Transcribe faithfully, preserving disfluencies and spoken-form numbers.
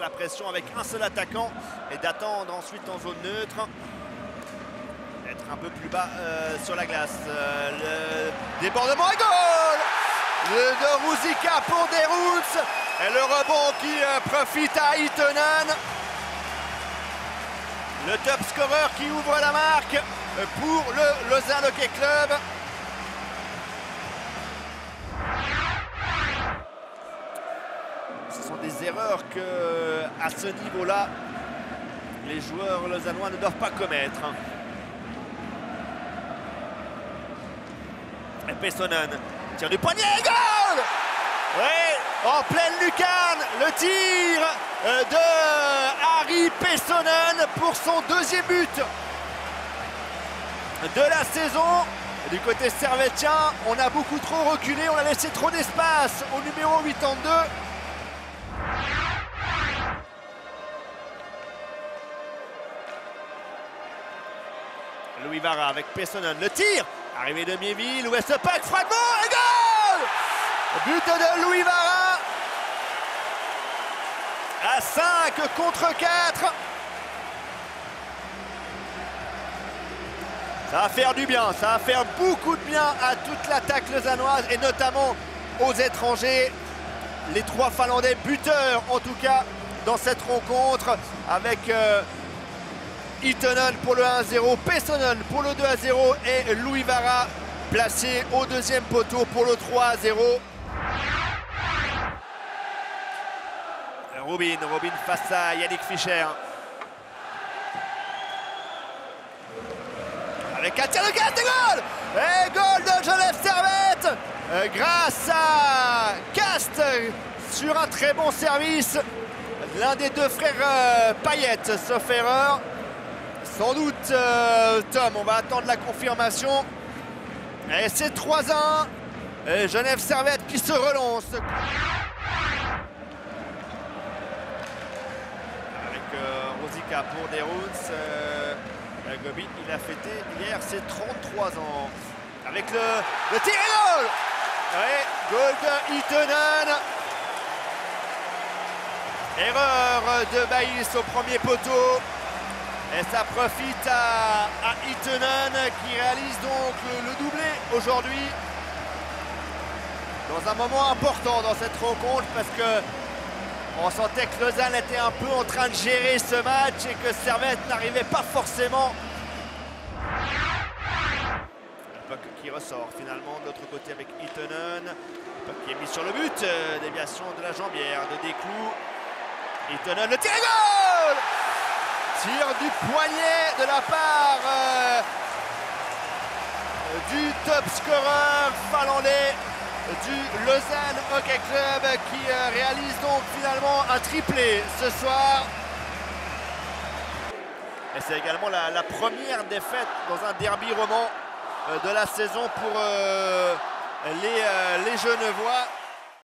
la pression avec un seul attaquant et d'attendre ensuite en zone neutre. Être un peu plus bas euh, sur la glace. Euh, le débordement et goal le de Ruzicka pour Deruns. Et le rebond qui euh, profite à Itonen. Le top scorer qui ouvre la marque pour le Lausanne Hockey Club. Ce sont des erreurs que, à ce niveau-là, les joueurs lausannois ne doivent pas commettre. Et Pessonen tire du poignet, goal! Oui, en pleine lucarne, le tir de Harry Pessonen pour son deuxième but de la saison. Du côté servétien, on a beaucoup trop reculé, on a laissé trop d'espace au numéro quatre-vingt-deux. Louis Vara avec Pessonen, le tir, arrivé de Miéville, Westpac, fragment et goal! But de Louis Vara à cinq contre quatre. Ça va faire du bien, ça va faire beaucoup de bien à toute l'attaque lausannoise et notamment aux étrangers. Les trois Finlandais buteurs en tout cas dans cette rencontre avec euh, Itonen pour le un à zéro, Pessonen pour le deux à zéro et Louis Vara placé au deuxième poteau pour le trois à zéro. Robin, Robin face à Yannick Fischer. Avec un tir de casse et goal! Et goal de Genève Servette euh, grâce à Cast sur un très bon service. L'un des deux frères euh, Payet, sauf erreur. Sans doute euh, Tom, on va attendre la confirmation. Et c'est trois à un. Et Genève Servette qui se relance. Ruzicka pour Deruns. Euh, Gobi, il a fêté hier ses trente-trois ans. Avec le, le tir et goal! Ouais, goal de Itonen. Erreur de Baïs au premier poteau. Et ça profite à, à Itonen qui réalise donc le, le doublé aujourd'hui. Dans un moment important dans cette rencontre parce que on sentait que Lausanne était un peu en train de gérer ce match et que Servette n'arrivait pas forcément. Puck qui ressort finalement de l'autre côté avec Itonen. Puck qui est mis sur le but. Euh, déviation de la jambière de Desclous. Itonen, le tir et goal! Tir du poignet de la part euh, du top scorer finlandais du Lausanne Hockey Club qui euh, réalise donc finalement un triplé ce soir. Et c'est également la, la première défaite dans un derby roman euh, de la saison pour euh, les, euh, les Genevois.